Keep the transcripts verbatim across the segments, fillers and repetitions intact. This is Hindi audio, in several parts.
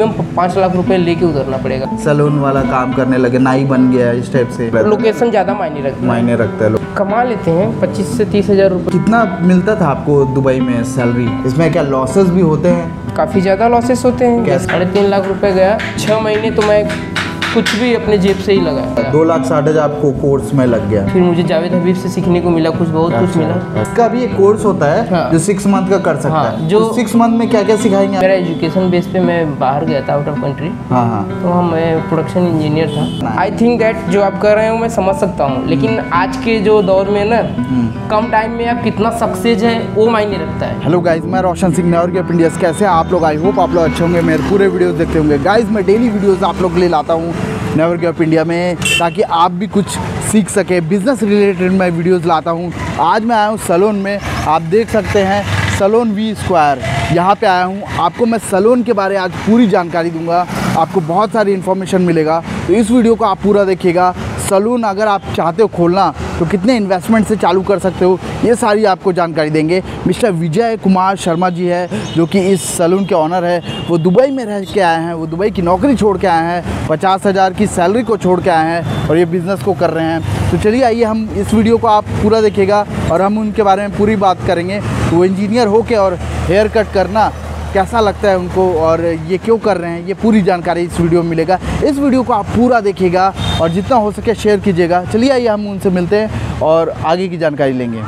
मिनिमम पाँच लाख रुपए लेके उतरना पड़ेगा। सैलून वाला काम करने लगे, नाई बन गया इस टाइप से। लोकेशन ज़्यादा मायने रखता है मायने रखता है। लोग कमा लेते हैं पच्चीस से तीस हज़ार रुपये। कितना मिलता था आपको दुबई में सैलरी? इसमें क्या लॉसेस भी होते हैं? काफ़ी ज़्यादा लॉसेस होते हैं। साढ़े तीन लाख रुपए गया, छः महीने तो मैं कुछ भी अपने जेब से ही लगाया। दो लाख साठ हज़ार आपको कोर्स में लग गया। फिर मुझे जावेद हबीब से सीखने को मिला, कुछ बहुत कुछ मिला। इसका भी एक कोर्स होता है हाँ। जो सिक्स मंथ का कर सकता हाँ, है। जो तो सिक्स मंथ में क्या क्या सिखाएंगे? मेरा एजुकेशन बेस पे मैं बाहर गया था, आउट ऑफ कंट्री। हाँ हाँ तो हम मैं प्रोडक्शन इंजीनियर था। आई थिंक दैट जो आप कर रहे हो मैं समझ सकता हूँ, लेकिन आज के जो दौर में ना कम टाइम में आप कितना सक्सेस है वो मायने रखता है। हेलो गाइज, मैं Roshan Singh never of India. कैसे हैं आप लोग? आई होप आप लोग अच्छे होंगे, मेरे पूरे वीडियोस देखते होंगे। गाइज मैं डेली वीडियोस आप लोग के लिए लाता हूँ नेवर ऑफ इंडिया में, ताकि आप भी कुछ सीख सके। बिजनेस रिलेटेड मैं वीडियोस लाता हूँ। आज मैं आया हूँ सैलून में, आप देख सकते हैं सैलून वी स्क्वायर, यहाँ पे आया हूँ। आपको मैं सैलून के बारे में आज पूरी जानकारी दूंगा, आपको बहुत सारी इन्फॉर्मेशन मिलेगा। तो इस वीडियो को आप पूरा देखिएगा। सैलून अगर आप चाहते हो खोलना तो कितने इन्वेस्टमेंट से चालू कर सकते हो, ये सारी आपको जानकारी देंगे। मिस्टर विजय कुमार शर्मा जी है जो कि इस सैलून के ऑनर है। वो दुबई में रह के आए हैं, वो दुबई की नौकरी छोड़ के आए हैं, पचास हज़ार की सैलरी को छोड़ के आए हैं और ये बिज़नेस को कर रहे हैं। तो चलिए आइए हम इस वीडियो को आप पूरा देखिएगा और हम उनके बारे में पूरी बात करेंगे। तो वो इंजीनियर हो के और हेयर कट करना कैसा लगता है उनको और ये क्यों कर रहे हैं, ये पूरी जानकारी इस वीडियो में मिलेगा। इस वीडियो को आप पूरा देखिएगा और जितना हो सके शेयर कीजिएगा। चलिए आइए हम उनसे मिलते हैं और आगे की जानकारी लेंगे।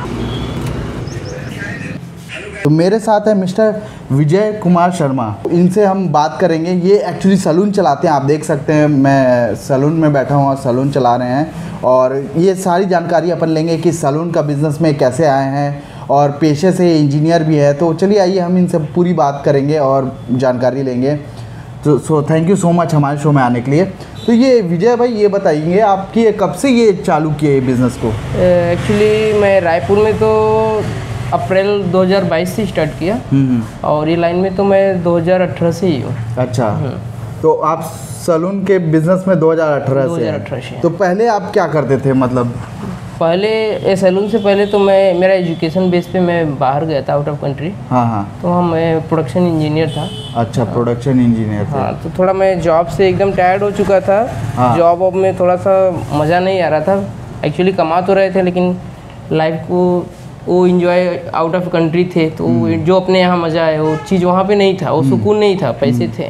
तो मेरे साथ है मिस्टर विजय कुमार शर्मा, इनसे हम बात करेंगे। ये एक्चुअली सैलून चलाते हैं, आप देख सकते हैं मैं सैलून में बैठा हूँ और सैलून चला रहे हैं। और ये सारी जानकारी अपन लेंगे कि सैलून का बिज़नेस में कैसे आए हैं और पेशे से इंजीनियर भी है। तो चलिए आइए हम इनसे पूरी बात करेंगे और जानकारी लेंगे। तो so thank you so much हमारे शो में आने के लिए। तो ये विजय भाई ये बताइए आपकी कब से ये चालू किए बिज़नेस को? एक्चुअली मैं रायपुर में तो अप्रैल दो हज़ार बाईस से स्टार्ट किया और ये लाइन में तो मैं दो हज़ार अठारह से ही हूँ। अच्छा, तो आप सैलून के बिज़नेस में दो हज़ार अठारह से? तो पहले आप क्या करते थे? मतलब पहले सैलून से पहले तो मैं मेरा एजुकेशन बेस पे मैं बाहर गया था, आउट ऑफ कंट्री। हाँ हाँ तो हम मैं प्रोडक्शन इंजीनियर था। अच्छा, प्रोडक्शन इंजीनियर थे। हाँ, तो थोड़ा मैं जॉब से एकदम टायर्ड हो चुका था। हाँ। जॉब अब में थोड़ा सा मज़ा नहीं आ रहा था। एक्चुअली कमा तो रहे थे लेकिन लाइफ को वो इंजॉय आउट ऑफ कंट्री थे, तो जो अपने यहाँ मज़ा है वो चीज़ वहाँ पे नहीं था, वो सुकून नहीं था, पैसे थे।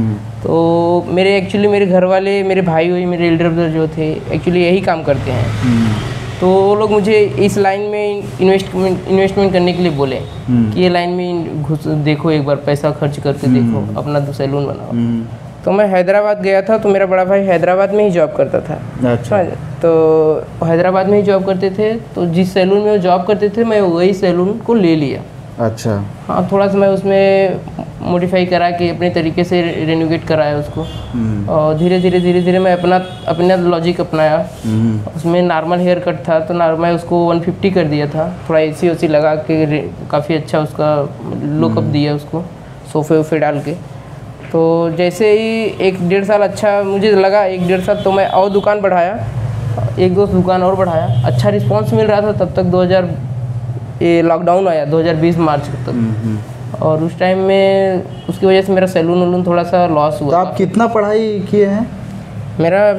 तो मेरे एक्चुअली मेरे घर वाले, मेरे भाई हुई, मेरे एल्डर ब्रदर जो थे एक्चुअली यही काम करते हैं। तो वो लोग मुझे इस लाइन में इन्वेस्टमेंट इन्वेस्टमेंट करने के लिए बोले कि ये लाइन में घुस देखो, एक बार पैसा खर्च करके देखो, अपना तो सैलून बनाओ। तो मैं हैदराबाद गया था, तो मेरा बड़ा भाई हैदराबाद में ही जॉब करता था। अच्छा। तो हैदराबाद में ही जॉब करते थे, तो जिस सैलून में वो जॉब करते थे मैं वही सैलून को ले लिया। अच्छा। हाँ, थोड़ा सा मैं उसमें मॉडिफाई करा के अपने तरीके से रेनोवेट कराया उसको और धीरे धीरे धीरे धीरे मैं अपना अपना लॉजिक अपनाया। उसमें नॉर्मल हेयर कट था तो नॉर्मल उसको एक सौ पचास कर दिया था, थोड़ा एसी ओसी लगा के काफ़ी अच्छा उसका लुकअप दिया उसको, सोफे वोफे डाल के। तो जैसे ही एक डेढ़ साल अच्छा मुझे लगा, एक डेढ़ साल तो मैं और दुकान बढ़ाया, एक दो दुकान और बढ़ाया। अच्छा रिस्पॉन्स मिल रहा था तब तक दो हज़ार ये लॉकडाउन आया दो हज़ार बीस मार्च तक, और उस टाइम में उसकी वजह से मेरा सैलून वैलून थोड़ा सा लॉस हुआ। तो आप कितना पढ़ाई किए हैं? मेरा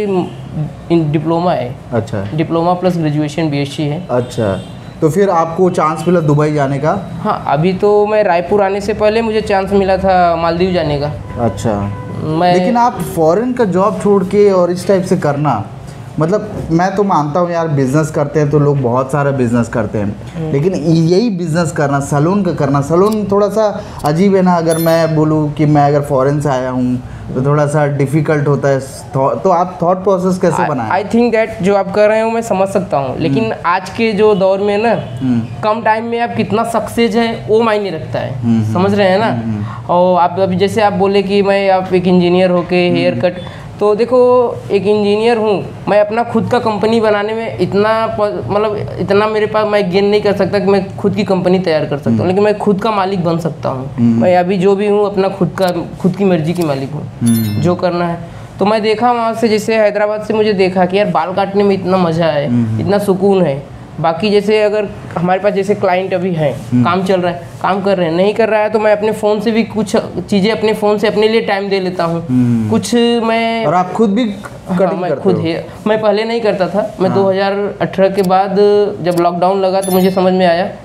अभी डिप्लोमा है। अच्छा, डिप्लोमा प्लस ग्रेजुएशन बीएससी है। अच्छा, तो फिर आपको चांस मिला दुबई जाने का? हाँ, अभी तो मैं रायपुर आने से पहले मुझे चांस मिला था मालदीव जाने का। अच्छा, मैं लेकिन आप फॉरेन का जॉब छोड़ के और इस टाइप से करना, मतलब मैं तो मानता हूँ यार बिज़नेस करते हैं तो लोग बहुत सारा बिज़नेस करते हैं, लेकिन यही बिज़नेस करना, सैलून का करना, सैलून थोड़ा सा अजीब है ना। अगर मैं बोलूँ कि मैं अगर फॉरेन से आया हूँ तो थोड़ा सा डिफ़िकल्ट होता है। तो आप थॉट प्रोसेस कैसे बनाए? आई थिंक दैट जो आप कर रहे हो मैं समझ सकता हूँ, लेकिन आज के जो दौर में ना कम टाइम में आप कितना सक्सेस है वो मायने रखता है। समझ रहे हैं ना? और आप अभी जैसे आप बोले कि मैं आप एक इंजीनियर होके हेयर कट, तो देखो एक इंजीनियर हूँ, मैं अपना खुद का कंपनी बनाने में इतना मतलब इतना मेरे पास मैं गेन नहीं कर सकता कि मैं खुद की कंपनी तैयार कर सकता हूँ, लेकिन मैं खुद का मालिक बन सकता हूँ। मैं अभी जो भी हूँ अपना खुद का खुद की मर्जी की मालिक हूँ, जो करना है। तो मैं देखा वहाँ से, जैसे हैदराबाद से मुझे देखा कि यार बाल काटने में इतना मज़ा है, इतना सुकून है, बाकी जैसे अगर हमारे पास जैसे क्लाइंट अभी हैं, काम चल रहा है, काम कर रहे हैं, नहीं कर रहा है तो मैं अपने फ़ोन से भी कुछ चीज़ें अपने फ़ोन से अपने लिए टाइम दे लेता हूँ। कुछ मैं और आप खुद भी हाँ, कटिंग मैं करते खुद हो? ही मैं पहले नहीं करता था। मैं हाँ। दो हज़ार अठारह के बाद जब लॉकडाउन लगा तो मुझे समझ में आया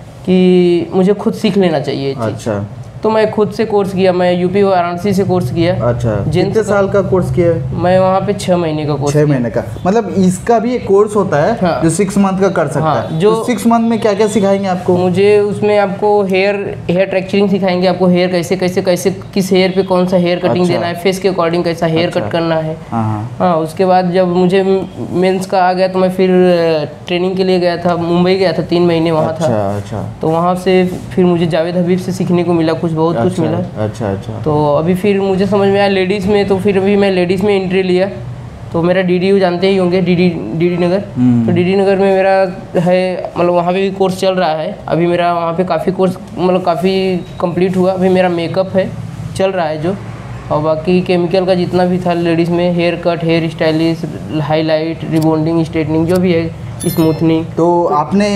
कि मुझे खुद सीख लेना चाहिए ये चीज़। अच्छा। तो मैं खुद से कोर्स किया, मैं यूपी वाराणसी से कोर्स किया। अच्छा, कितने साल का कोर्स किया है? मैं वहाँ पे छः महीने का कोर्स छः महीने का मतलब इसका भी एक कोर्स होता है हाँ। जो सिक्स मंथ का कर सकता हाँ, है। जो सिक्स मंथ में क्या क्या सिखाएंगे आपको? मुझे उसमें आपको हेयर हेयर ट्रैक्चरिंग सिखाएंगे, आपको हेयर कैसे कैसे कैसे किस हेयर पे कौन सा हेयर कटिंग अच्छा। देना है, फेस के अकॉर्डिंग कैसा हेयर अच्छा। कट करना है। हाँ, उसके बाद जब मुझे मेंस का आ गया तो मैं फिर ट्रेनिंग के लिए गया था, मुंबई गया था, तीन महीने वहाँ था। तो वहाँ से फिर मुझे जावेद हबीब से सीखने को मिला, कुछ बहुत कुछ मिला। अच्छा अच्छा। तो अभी फिर मुझे समझ में आया लेडीज़ में, तो फिर अभी मैं लेडीज़ में एंट्री लिया। तो मेरा डीडीयू जानते ही होंगे, डीडी डीडी नगर। तो डीडी नगर में मेरा है, मतलब वहाँ पे भी कोर्स चल रहा है। अभी मेरा वहाँ पे काफ़ी कोर्स मतलब काफ़ी कंप्लीट हुआ। अभी मेरा मेकअप है चल रहा है जो, और बाकी केमिकल का जितना भी था लेडीज़ में, hair cut, hair stylish, highlight, rebonding, straightening, जो भी है, स्मूथनिंग। तो आपने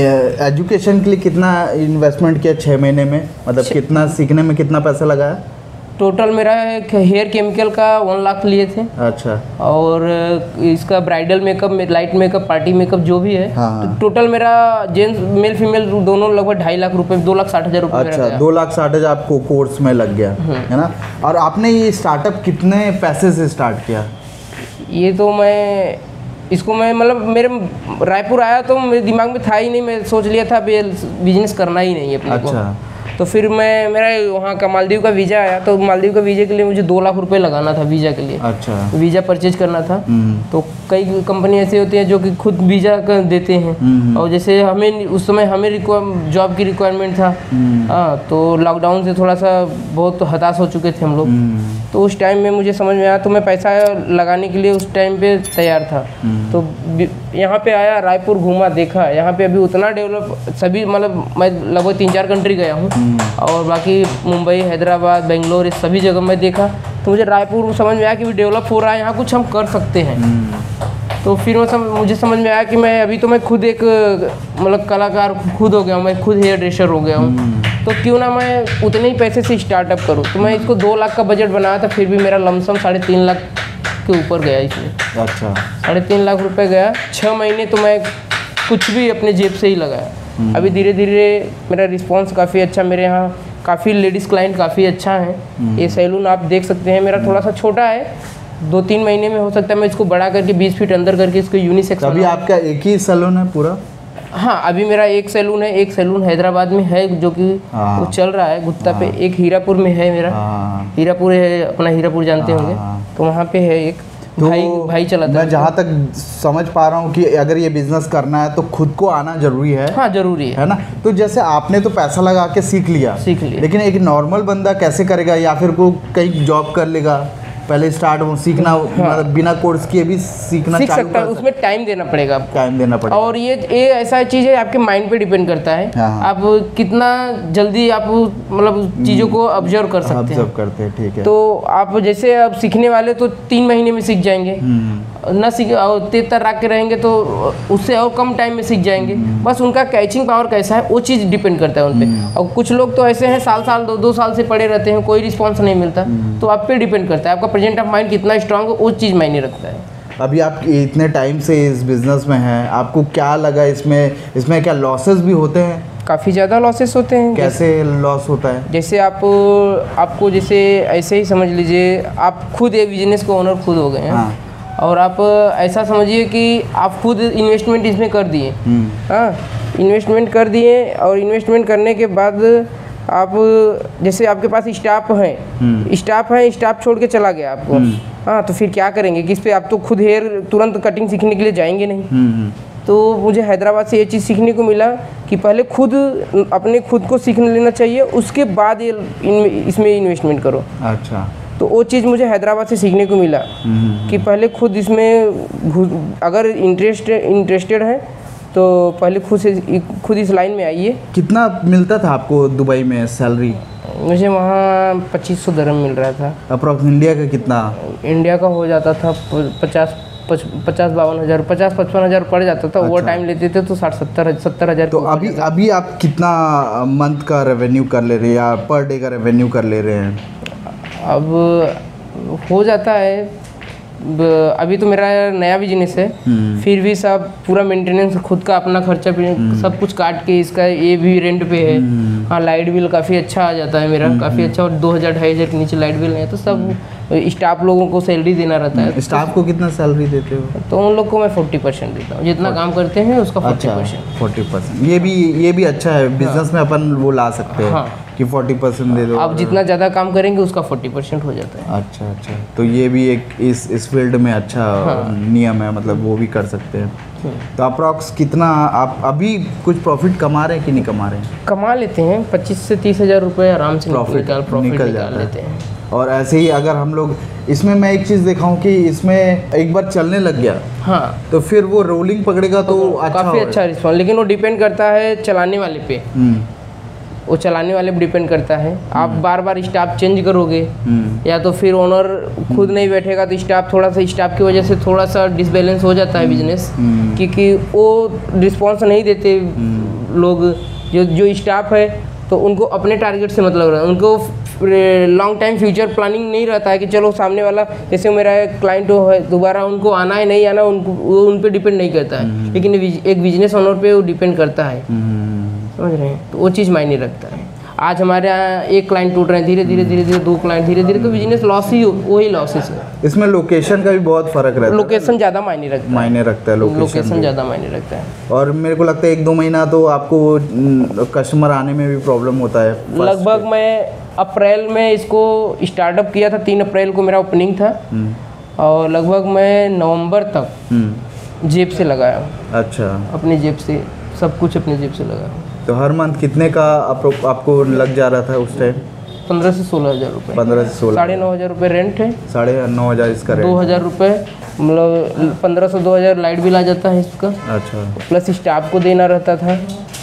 एजुकेशन के लिए कितना इन्वेस्टमेंट किया छः महीने में? मतलब कितना सीखने में कितना पैसा लगाया? टोटल मेरा हेयर केमिकल का वन लाख लिए थे। अच्छा। और इसका ब्राइडल मेकअप में, लाइट मेकअप, पार्टी मेकअप जो भी है, हाँ। तो टोटल मेरा जेंट्स मेल फीमेल दोनों लगभग ढाई लाख रुपए, दो लाख साठ हज़ार रुपये। अच्छा, दो लाख साठ हज़ार आपको कोर्स में लग गया है ना। और आपने ये स्टार्टअप कितने पैसे से स्टार्ट किया? ये तो मैं इसको मैं मतलब मेरे रायपुर आया तो मेरे दिमाग में था ही नहीं, मैं सोच लिया था बिजनेस करना ही नहीं है अपने को। अच्छा। तो फिर मैं मेरा वहाँ का मालदीव का वीज़ा आया, तो मालदीव का वीज़े के लिए मुझे दो लाख रुपए लगाना था वीज़ा के लिए। अच्छा। वीज़ा वीज़ा परचेज करना था। तो कई कंपनी ऐसी होती हैं जो कि खुद वीज़ा देते हैं, और जैसे हमें उस समय हमें जॉब की रिक्वायरमेंट था। हाँ, तो लॉकडाउन से थोड़ा सा बहुत हताश हो चुके थे हम लोग। तो उस टाइम में मुझे समझ में आया, तो मैं पैसा लगाने के लिए उस टाइम पे तैयार था। तो यहाँ पे आया, रायपुर घूमा, देखा यहाँ पे अभी उतना डेवलप, सभी मतलब मैं लगभग तीन चार कंट्री गया हूँ, और बाकी मुंबई, हैदराबाद, बेंगलोर, इस सभी जगह मैं देखा। तो मुझे रायपुर समझ में आया कि डेवलप हो रहा है, यहाँ कुछ हम कर सकते हैं। तो फिर मैं समझ मुझे समझ में आया कि मैं अभी तो मैं खुद एक मतलब कलाकार खुद हो गया हूँ, मैं खुद हेयर ड्रेसर हो गया हूँ, तो क्यों ना मैं उतने ही पैसे से स्टार्टअप करूँ। तो मैं इसको दो लाख का बजट बनाया था, फिर भी मेरा लमसम साढ़े तीन लाख के ऊपर गया इसमें। अच्छा। साढ़े तीन लाख रुपए गया। छः महीने तो मैं कुछ भी अपने जेब से ही लगाया। अभी धीरे धीरे मेरा रिस्पॉन्स काफ़ी अच्छा, मेरे यहाँ काफ़ी लेडीज़ क्लाइंट काफ़ी अच्छा है। ये सैलून आप देख सकते हैं, मेरा थोड़ा सा छोटा है, दो तीन महीने में हो सकता है मैं इसको बड़ा करके बीस फीट अंदर करके इसको यूनिसेक्स। अभी आपका एक ही सैलून है पूरा? हाँ, अभी मेरा एक सैलून है, एक सैलून हैदराबाद में है जो कि वो चल रहा है गुत्ता पे, एक हीरापुर में है मेरा। हीरापुर है अपना, हीरापुर जानते होंगे, तो वहाँ पे है एक। तो भाई भाई चलाता है। मैं जहाँ तक समझ पा रहा हूँ कि अगर ये बिजनेस करना है तो खुद को आना जरूरी है। हाँ, जरूरी है, है ना। तो जैसे आपने तो पैसा लगा के सीख लिया सीख लिया लेकिन एक नॉर्मल बंदा कैसे करेगा, या फिर को कहीं जॉब कर लेगा? पहले स्टार्ट वो सीखना, हाँ। मतलब बिना कोर्स किए भी सीखना सीख सकता है, उसमें टाइम देना पड़ेगा आपको, टाइम देना पड़ेगा। और ये ये ऐसा चीज़ है आपके माइंड पे डिपेंड करता है। हाँ। आप कितना जल्दी आप मतलब चीज़ों को ऑब्जर्व कर सकते हैं। ऑब्जर्व करते हैं, ठीक है। तो आप जैसे अब सीखने वाले तो तीन महीने में सीख जाएंगे, ना सीख तेज तर्राक के रहेंगे तो उससे और कम टाइम में सीख जाएंगे। बस उनका कैचिंग पावर कैसा है वो चीज़ डिपेंड करता है उन पर। और कुछ लोग तो ऐसे हैं साल साल दो दो साल से पड़े रहते हैं, कोई रिस्पॉन्स नहीं मिलता। तो आप पे डिपेंड करता है, आपका प्रेजेंट ऑफ माइंड कितना स्ट्रांग है, वो चीज़ मायने रखता है। अभी आप इतने टाइम से इस बिज़नेस में हैं, आपको क्या लगा इसमें इसमें क्या लॉसेस भी होते हैं? काफ़ी ज़्यादा लॉसेस होते हैं। कैसे लॉस होता है? जैसे आप आपको जैसे ऐसे ही समझ लीजिए, आप खुद एक बिजनेस के ओनर खुद हो गए हैं। हाँ। और आप ऐसा समझिए कि आप खुद इन्वेस्टमेंट इसमें कर दिए। हाँ, इन्वेस्टमेंट कर दिए, और इन्वेस्टमेंट करने के बाद आप जैसे आपके पास स्टाफ हैं, स्टाफ है स्टाफ छोड़ के चला गया आपको। हाँ, तो फिर क्या करेंगे, किस पे? आप तो खुद हेयर तुरंत कटिंग सीखने के लिए जाएंगे नहीं। तो मुझे हैदराबाद से ये चीज़ सीखने को मिला कि पहले खुद अपने खुद को सीख लेना चाहिए, उसके बाद ये इसमें इन्वेस्टमेंट करो। अच्छा। तो वो चीज़ मुझे हैदराबाद से सीखने को मिला कि पहले खुद इसमें अगर इंटरेस्ट इंटरेस्टेड है तो पहले खुद से खुद इस लाइन में आइए। कितना मिलता था आपको दुबई में सैलरी? मुझे वहाँ पच्चीस सौ दरम मिल रहा था। अप्रॉक्स इंडिया का कितना? इंडिया का हो जाता था पचास पच, पचास बावन हज़ार पचास पचपन हज़ार पड़ जाता था। ओवर टाइम लेते थे तो साठ सत्तर सत्तर हज़ार। तो अभी अभी आप कितना मंथ का रेवेन्यू कर ले रहे हैं या पर डे का रेवेन्यू कर ले रहे हैं? अब हो जाता है, अभी तो मेरा नया बिजनेस है, फिर भी सब पूरा मेंटेनेंस खुद का, अपना खर्चा सब कुछ काट के, इसका ये भी रेंट पे है। हाँ, लाइट बिल काफ़ी अच्छा आ जाता है मेरा, काफ़ी अच्छा, और दो हज़ार ढाई हज़ार के नीचे लाइट बिल है। तो सब स्टाफ लोगों को सैलरी देना रहता है। स्टाफ को कितना सैलरी देते हो? तो उन लोग को मैं फोर्टी परसेंट देता हूँ, जितना काम करते हैं उसका फोर्टी परसेंट। फोर्टी परसेंट ये भी ये भी अच्छा है, बिजनेस में अपन वो ला सकते हैं। हाँ। कि फोर्टी परसेंट दे दो, आप जितना ज़्यादा काम करेंगे उसका फोर्टी परसेंट हो जाता है। अच्छा अच्छा, तो ये भी एक इस इस फील्ड में अच्छा हाँ। नियम है, मतलब वो भी कर सकते हैं। तो अप्रॉक्स कितना आप अभी कुछ प्रॉफिट कमा रहे हैं कि नहीं कमा रहे हैं? कमा लेते हैं पच्चीस से तीस हज़ार रुपये आराम से प्रॉफिट निकाल प्रॉफिट निकल, निकाल निकाल लेते हैं। और ऐसे ही अगर हम लोग इसमें, मैं एक चीज़ देखा हूँ कि इसमें एक बार चलने लग गया हाँ, तो फिर वो रोलिंग पकड़ेगा तो, तो अच्छा काफ़ी अच्छा रिस्पॉन्स, लेकिन वो डिपेंड करता है चलाने वाले पे। वो चलाने वाले पे डिपेंड करता है। आप बार बार स्टाफ चेंज करोगे या तो फिर ओनर खुद नहीं बैठेगा तो स्टाफ थोड़ा सा स्टाफ की वजह से थोड़ा सा डिसबैलेंस हो जाता है बिजनेस, क्योंकि वो रिस्पॉन्स नहीं देते लोग। जो जो स्टाफ है तो उनको अपने टारगेट से मतलब रहता है, उनको लॉन्ग टाइम फ्यूचर प्लानिंग नहीं रहता है कि चलो सामने वाला, जैसे मेरा क्लाइंट है दोबारा उनको आना है नहीं आना, उनको वो उन पे डिपेंड नहीं करता है, लेकिन एक बिजनेस ओनर पे वो डिपेंड करता है, समझ रहे हैं? तो वो चीज़ मायने रखता है। आज हमारे यहाँ एक क्लाइंट टूट रहे हैं, धीरे धीरे धीरे धीरे दो क्लाइंट, धीरे धीरे तो बिजनेस लॉस ही, वही लॉसेस है। इसमें लोकेशन का भी बहुत फर्क रहता है, लोकेशन ज़्यादा मायने रखता है, मायने रखता है लोकेशन, लोकेशन ज़्यादा मायने रखता है। और मेरे को लगता है एक दो महीना तो आपको कस्टमर आने में भी प्रॉब्लम होता है। लगभग मैं अप्रैल में इसको स्टार्टअप किया था, तीन अप्रैल को मेरा ओपनिंग था, और लगभग मैं नवंबर तक जेब से लगाया। अच्छा, अपनी जेब से सब कुछ अपनी जेब से लगाया। तो हर मंथ कितने का आप, आपको लग जा रहा था उस टाइम? पंद्रह से सोलह हज़ार रुपये। पंद्रह से सोलह साढ़े नौ हज़ार रुपये रेंट है, साढ़े नौ हज़ार इसका रेंट, दो हज़ार रुपये मतलब पंद्रह सौ दो हज़ार लाइट बिल आ जाता है इसका। अच्छा, प्लस स्टाफ को देना रहता था।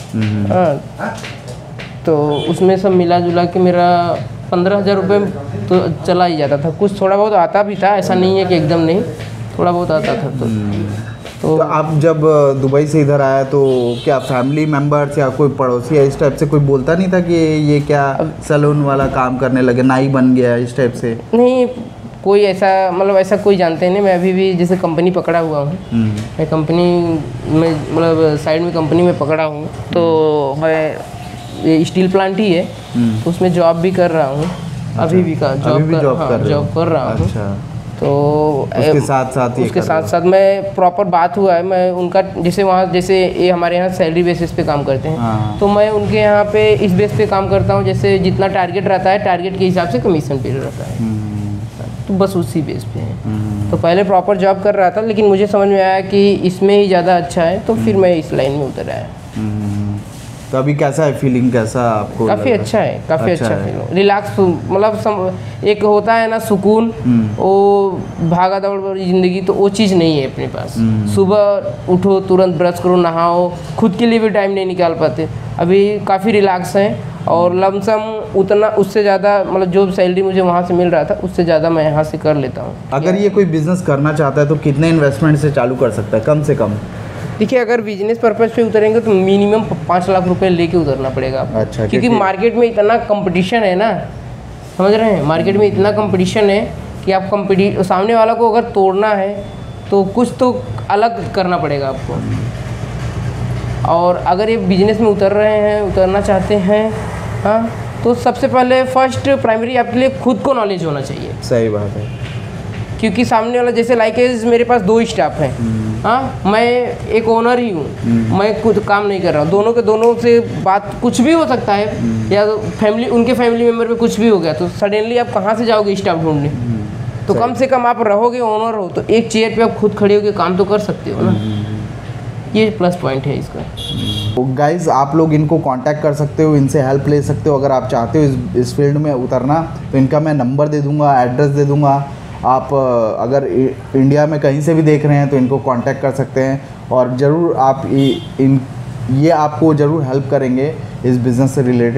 हाँ, तो उसमें सब मिला जुला के मेरा पंद्रह हज़ार रुपये तो चला ही जाता था। कुछ थोड़ा बहुत आता भी था, ऐसा नहीं है कि एकदम नहीं, थोड़ा बहुत आता था। तो तो, तो आप जब दुबई से इधर आया तो क्या फैमिली मेंबर्स या कोई पड़ोसी या इस टाइप से कोई बोलता नहीं था कि ये क्या सैलून वाला काम करने लगे, नाई बन गया, इस टाइप से? नहीं, कोई ऐसा मतलब ऐसा कोई जानते नहीं। मैं अभी भी जैसे कंपनी पकड़ा हुआ हूँ, मैं कंपनी में मतलब साइड में कंपनी में पकड़ा हूँ, तो मैं ये स्टील प्लांट ही है, तो उसमें जॉब भी कर रहा हूँ। अभी भी का जॉब कर, हाँ, जॉब कर रहा हूँ। अच्छा, तो उसके साथ साथ ही उसके साथ साथ मैं प्रॉपर बात हुआ है, मैं उनका जैसे वहाँ जैसे ये हमारे यहाँ सैलरी बेसिस पे काम करते हैं। हाँ। तो मैं उनके यहाँ पे इस बेस पे काम करता हूँ, जैसे जितना टारगेट रहता है टारगेट के हिसाब से कमीशन पे रहता है, तो बस उसी बेस पे है। तो पहले प्रॉपर जॉब कर रहा था, लेकिन मुझे समझ में आया कि इसमें ही ज़्यादा अच्छा है, तो फिर मैं इस लाइन में उतर आया। तो अभी कैसा है फीलिंग, कैसा आपको? काफ़ी अच्छा है, काफ़ी अच्छा, अच्छा फीलिंग, रिलैक्स, मतलब एक होता है ना सुकून, वो भागा दौड़ वाली ज़िंदगी, तो वो चीज़ नहीं है अपने पास। सुबह उठो, तुरंत ब्रश करो, नहाओ, खुद के लिए भी टाइम नहीं निकाल पाते। अभी काफ़ी रिलैक्स हैं, और लमसम उतना उससे ज़्यादा मतलब जो सैलरी मुझे वहाँ से मिल रहा था उससे ज़्यादा मैं यहाँ से कर लेता हूँ। अगर ये कोई बिज़नेस करना चाहता है तो कितने इन्वेस्टमेंट से चालू कर सकता है कम से कम? देखिए, अगर बिजनेस पर्पज़ पे उतरेंगे तो मिनिमम पाँच लाख रुपए लेके उतरना पड़ेगा आपको। अच्छा, क्योंकि मार्केट में इतना कंपटीशन है ना, समझ रहे हैं? मार्केट में इतना कंपटीशन है कि आप कंपटी सामने वाला को अगर तोड़ना है तो कुछ तो अलग करना पड़ेगा आपको। और अगर ये बिजनेस में उतर रहे हैं, उतरना चाहते हैं, हाँ, तो सबसे पहले फर्स्ट प्राइमरी आपके लिए खुद को नॉलेज होना चाहिए। सही बात है, क्योंकि सामने वाला जैसे लाइक मेरे पास दो स्टाफ हैं, हाँ, मैं एक ओनर ही हूँ, मैं खुद काम नहीं कर रहा हूँ, दोनों के दोनों से बात कुछ भी हो सकता है, या तो फैमिली उनके फैमिली मेम्बर में कुछ भी हो गया, तो सडनली आप कहाँ से जाओगे स्टाफ ढूंढने? तो कम से कम आप रहोगे, ओनर हो, तो एक चेयर पे आप खुद खड़े होकर काम तो कर सकते हो ना। ये प्लस पॉइंट है इसका। तो गाइज आप लोग इनको कांटेक्ट कर सकते हो, इनसे हेल्प ले सकते हो। अगर आप चाहते हो इस इस फील्ड में उतरना तो इनका मैं नंबर दे दूँगा, एड्रेस दे दूँगा। आप अगर इंडिया में कहीं से भी देख रहे हैं तो इनको कांटेक्ट कर सकते हैं, और ज़रूर आप इन ये आपको ज़रूर हेल्प करेंगे इस बिज़नेस से रिलेटेड।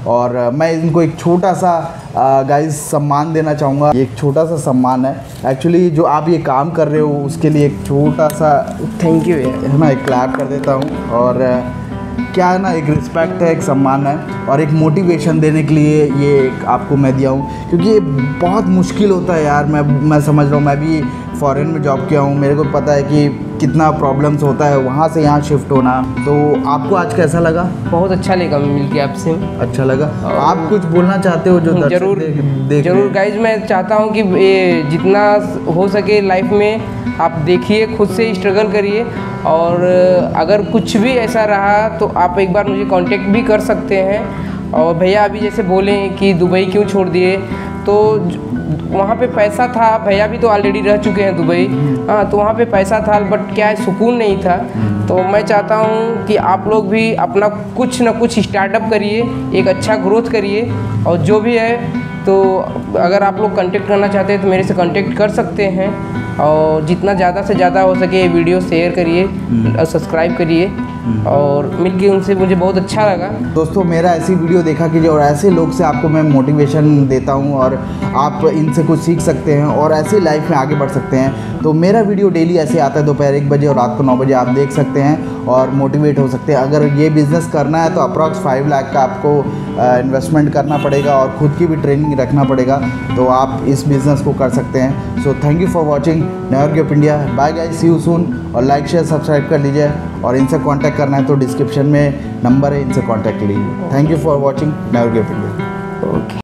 और मैं इनको एक छोटा सा गाइस सम्मान देना चाहूँगा। एक छोटा सा सम्मान है एक्चुअली, जो आप ये काम कर रहे हो उसके लिए एक छोटा सा थैंक यू है ना, एक क्लैप कर देता हूँ। और क्या है ना, एक रिस्पेक्ट है, एक सम्मान है और एक मोटिवेशन देने के लिए ये एक आपको मैं दिया हूँ, क्योंकि ये बहुत मुश्किल होता है यार। मैं मैं समझ रहा हूँ, मैं भी फॉरेन में जॉब किया हूँ, मेरे को पता है कि कितना प्रॉब्लम्स होता है वहाँ से यहाँ शिफ्ट होना। तो आपको आज कैसा लगा? बहुत अच्छा लगा मिल के आपसे। अच्छा लगा। आप कुछ बोलना चाहते हो जो जरूर देख जरूर गाइज, मैं चाहता हूँ कि ये जितना हो सके लाइफ में आप देखिए, खुद से स्ट्रगल करिए, और अगर कुछ भी ऐसा रहा तो आप एक बार मुझे कांटेक्ट भी कर सकते हैं। और भैया अभी जैसे बोले कि दुबई क्यों छोड़ दिए, तो वहाँ पे पैसा था, भैया भी तो ऑलरेडी रह चुके हैं दुबई, हाँ, तो वहाँ पे पैसा था बट क्या है, सुकून नहीं था। तो मैं चाहता हूँ कि आप लोग भी अपना कुछ ना कुछ स्टार्टअप करिए, एक अच्छा ग्रोथ करिए, और जो भी है तो अगर आप लोग कांटेक्ट करना चाहते हैं तो मेरे से कांटेक्ट कर सकते हैं। और जितना ज़्यादा से ज़्यादा हो सके ये वीडियो शेयर करिए और सब्सक्राइब करिए, और मिलके उनसे मुझे बहुत अच्छा लगा। दोस्तों, मेरा ऐसी वीडियो देखा कि जो ऐसे लोग से आपको मैं मोटिवेशन देता हूं और आप इनसे कुछ सीख सकते हैं और ऐसे लाइफ में आगे बढ़ सकते हैं। तो मेरा वीडियो डेली ऐसे आता है दोपहर एक बजे और रात को नौ बजे, आप देख सकते हैं और मोटिवेट हो सकते हैं। अगर ये बिज़नेस करना है तो अप्रॉक्स फाइव लाख का आपको इन्वेस्टमेंट करना पड़ेगा और ख़ुद की भी ट्रेनिंग रखना पड़ेगा, तो आप इस बिज़नेस को कर सकते हैं। So thank you for watching never give up India. Bye guys, see you soon. और लाइक शेयर सब्सक्राइब कर लीजिए, और इनसे कांटेक्ट करना है तो डिस्क्रिप्शन में नंबर है, इनसे कांटेक्ट लीजिए। Thank you for watching never give up India. Okay.